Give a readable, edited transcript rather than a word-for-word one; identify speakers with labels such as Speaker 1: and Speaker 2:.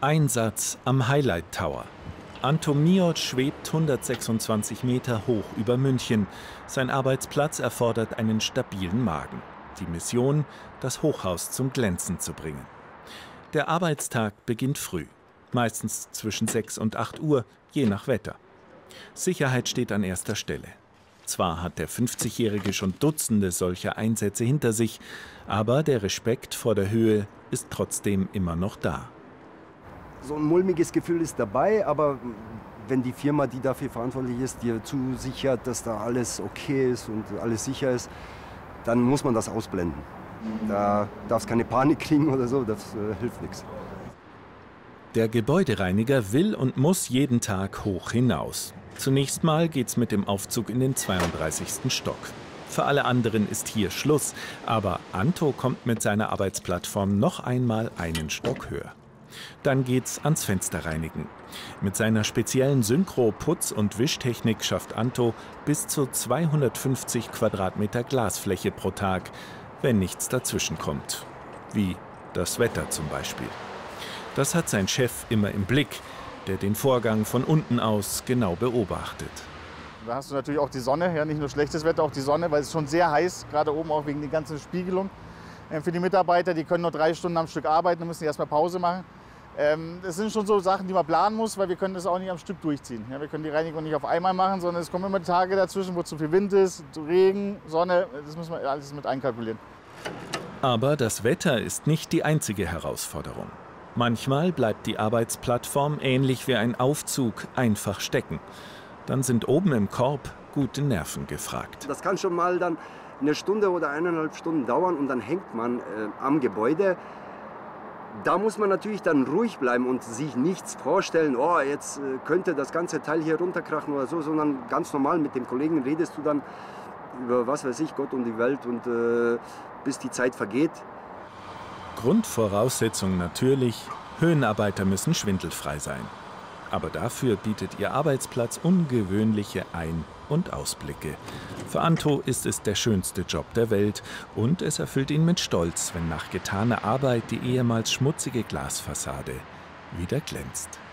Speaker 1: Einsatz am Highlight Tower. Anto Miot schwebt 126 Meter hoch über München. Sein Arbeitsplatz erfordert einen stabilen Magen. Die Mission, das Hochhaus zum Glänzen zu bringen. Der Arbeitstag beginnt früh, meistens zwischen 6 und 8 Uhr, je nach Wetter. Sicherheit steht an erster Stelle. Zwar hat der 50-Jährige schon Dutzende solcher Einsätze hinter sich, aber der Respekt vor der Höhe ist trotzdem immer noch da.
Speaker 2: So ein mulmiges Gefühl ist dabei, aber wenn die Firma, die dafür verantwortlich ist, dir zusichert, dass da alles okay ist und alles sicher ist, dann muss man das ausblenden. Da darf es keine Panik kriegen oder so, das hilft nichts.
Speaker 1: Der Gebäudereiniger will und muss jeden Tag hoch hinaus. Zunächst mal geht's mit dem Aufzug in den 32. Stock. Für alle anderen ist hier Schluss, aber Anto kommt mit seiner Arbeitsplattform noch einmal einen Stock höher. Dann geht's ans Fensterreinigen. Mit seiner speziellen Synchro-Putz- und Wischtechnik schafft Anto bis zu 250 Quadratmeter Glasfläche pro Tag, wenn nichts dazwischen kommt. Wie das Wetter zum Beispiel. Das hat sein Chef immer im Blick, der den Vorgang von unten aus genau beobachtet.
Speaker 3: Da hast du natürlich auch die Sonne, ja nicht nur schlechtes Wetter, auch die Sonne, weil es ist schon sehr heiß, gerade oben auch wegen der ganzen Spiegelung. Für die Mitarbeiter, die können nur 3 Stunden am Stück arbeiten und müssen erstmal Pause machen. Das sind schon so Sachen, die man planen muss, weil wir können das auch nicht am Stück durchziehen. Ja, wir können die Reinigung nicht auf einmal machen, sondern es kommen immer Tage dazwischen, wo zu viel Wind ist, Regen, Sonne, das müssen wir alles mit einkalkulieren.
Speaker 1: Aber das Wetter ist nicht die einzige Herausforderung. Manchmal bleibt die Arbeitsplattform ähnlich wie ein Aufzug einfach stecken. Dann sind oben im Korb gute Nerven gefragt.
Speaker 2: Das kann schon mal dann eine Stunde oder 1,5 Stunden dauern und dann hängt man am Gebäude. Da muss man natürlich dann ruhig bleiben und sich nichts vorstellen, oh, jetzt könnte das ganze Teil hier runterkrachen oder so, sondern ganz normal mit dem Kollegen redest du dann über, was weiß ich, Gott und die Welt und bis die Zeit vergeht.
Speaker 1: Grundvoraussetzung natürlich, Höhenarbeiter müssen schwindelfrei sein. Aber dafür bietet ihr Arbeitsplatz ungewöhnliche Ein- und Ausblicke. Für Anto ist es der schönste Job der Welt und es erfüllt ihn mit Stolz, wenn nach getaner Arbeit die ehemals schmutzige Glasfassade wieder glänzt.